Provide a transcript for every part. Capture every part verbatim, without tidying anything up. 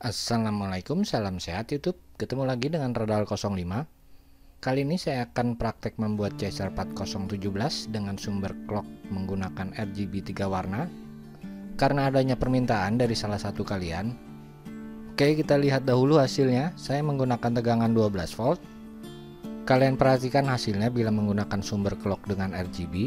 Assalamualaikum, salam sehat YouTube. Ketemu lagi dengan Radal nol lima. Kali ini saya akan praktek membuat Chaser empat nol satu tujuh dengan sumber clock menggunakan R G B tiga warna karena adanya permintaan dari salah satu kalian. Oke, kita lihat dahulu hasilnya. Saya menggunakan tegangan dua belas volt. Kalian perhatikan hasilnya bila menggunakan sumber clock dengan R G B.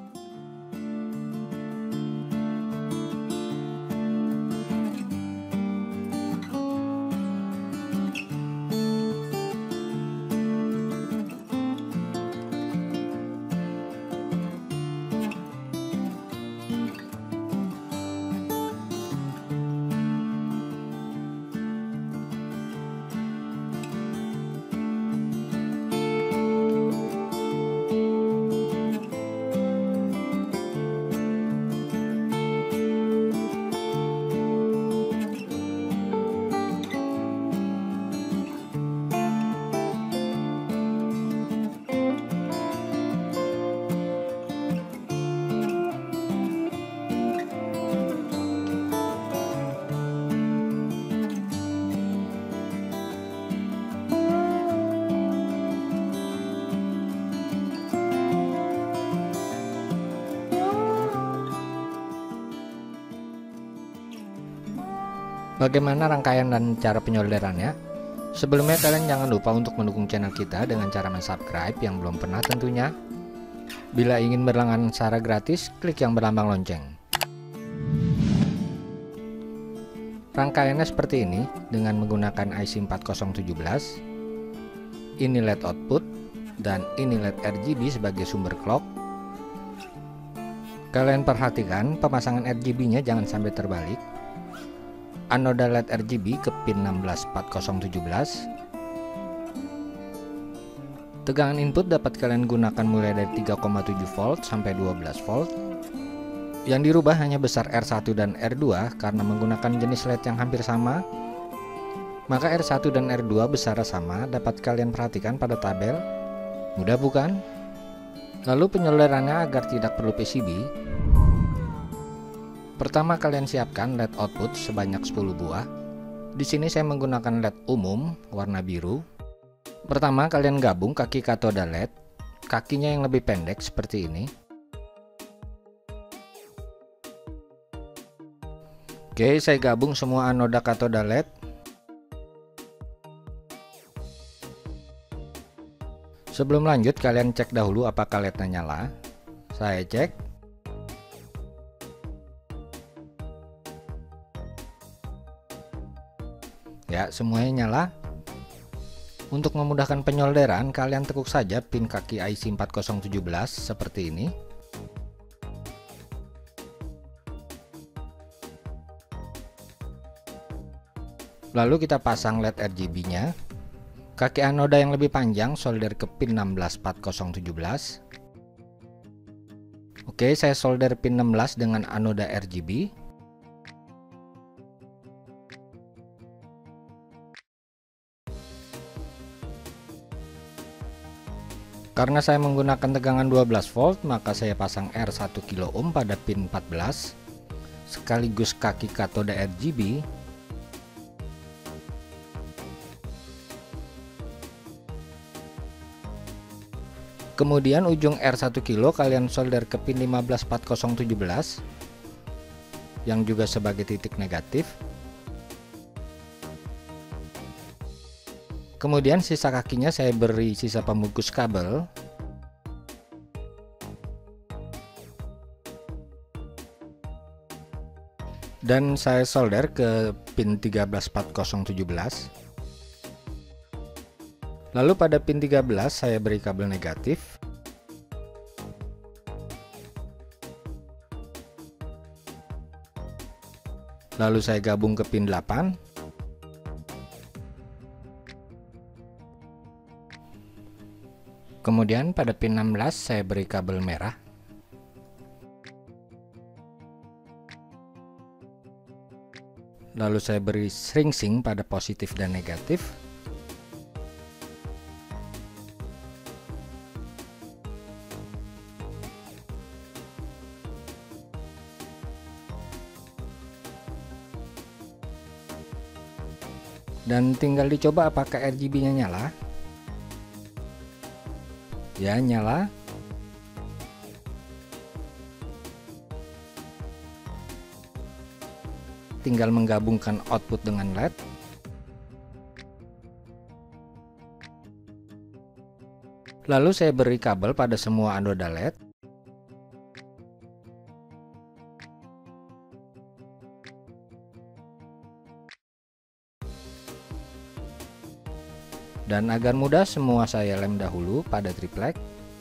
Bagaimana rangkaian dan cara penyolderannya? Sebelumnya kalian jangan lupa untuk mendukung channel kita dengan cara subscribe yang belum pernah tentunya. Bila ingin berlangganan secara gratis, klik yang berlambang lonceng. Rangkaiannya seperti ini dengan menggunakan I C empat nol satu tujuh. Ini L E D output dan ini L E D R G B sebagai sumber clock. Kalian perhatikan pemasangan R G B-nya jangan sampai terbalik. Anoda L E D R G B ke pin enam belas empat nol satu tujuh. Tegangan input dapat kalian gunakan mulai dari tiga koma tujuh volt sampai dua belas volt. Yang dirubah hanya besar R satu dan R dua karena menggunakan jenis L E D yang hampir sama. Maka R satu dan R dua besarnya sama, dapat kalian perhatikan pada tabel. Mudah bukan? Lalu penyolderannya agar tidak perlu P C B. Pertama kalian siapkan L E D output sebanyak sepuluh buah. Di sini saya menggunakan L E D umum warna biru. Pertama kalian gabung kaki katoda L E D, kakinya yang lebih pendek seperti ini. Oke, saya gabung semua anoda katoda L E D. Sebelum lanjut kalian cek dahulu apakah L E D-nya nyala. Saya cek. Ya, semuanya nyala. Untuk memudahkan penyolderan, kalian tekuk saja pin kaki I C empat nol satu tujuh seperti ini. Lalu kita pasang L E D R G B-nya. Kaki anoda yang lebih panjang solder ke pin enam belas empat nol satu tujuh. Oke, saya solder pin enam belas dengan anoda R G B. Karena saya menggunakan tegangan dua belas volt, maka saya pasang R satu kilo ohm pada pin empat belas sekaligus kaki katoda R G B. Kemudian ujung R satu kilo kalian solder ke pin lima belas empat nol satu tujuh yang juga sebagai titik negatif. Kemudian sisa kakinya saya beri sisa pembungkus kabel. Dan saya solder ke pin tiga belas empat nol tujuh. Lalu pada pin tiga belas saya beri kabel negatif. Lalu saya gabung ke pin delapan. Kemudian pada pin enam belas saya beri kabel merah. Lalu saya beri sringsing pada positif dan negatif. Dan tinggal dicoba apakah R G B-nya nyala. Ya, nyala. Tinggal menggabungkan output dengan L E D. Lalu saya beri kabel pada semua anoda L E D. Dan agar mudah, semua saya lem dahulu pada triplek.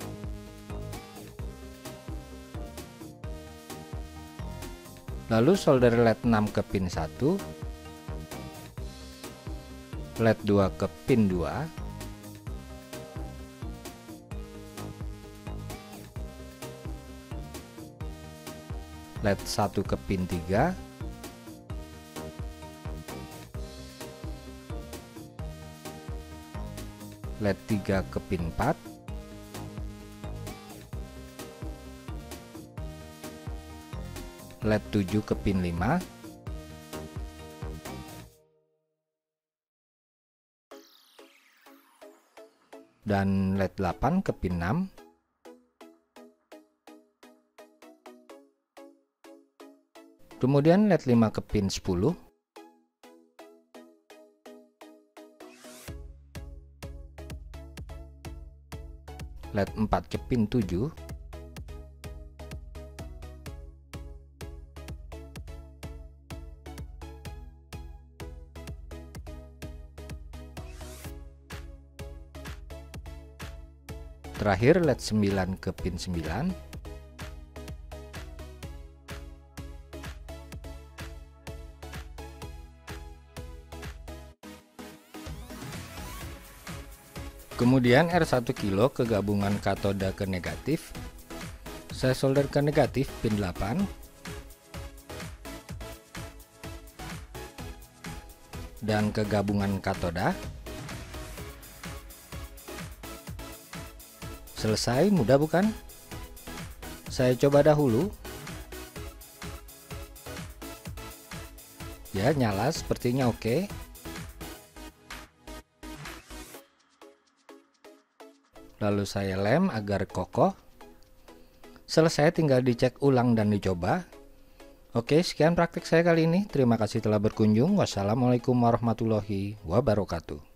Lalu solder L E D enam ke pin satu, L E D dua ke pin dua, L E D satu ke pin tiga, L E D tiga ke pin empat, L E D tujuh ke pin lima, dan L E D delapan ke pin enam, kemudian L E D lima ke pin sepuluh, L E D empat ke pin tujuh, terakhir L E D sembilan ke pin sembilan, kemudian R satu kilo ke gabungan katoda ke negatif. Saya solder ke negatif pin delapan, dan ke gabungan katoda. Selesai, mudah bukan? Saya coba dahulu. Ya, nyala, sepertinya oke. Lalu saya lem agar kokoh. Selesai, tinggal dicek ulang dan dicoba. Oke, sekian praktik saya kali ini. Terima kasih telah berkunjung. Wassalamualaikum warahmatullahi wabarakatuh.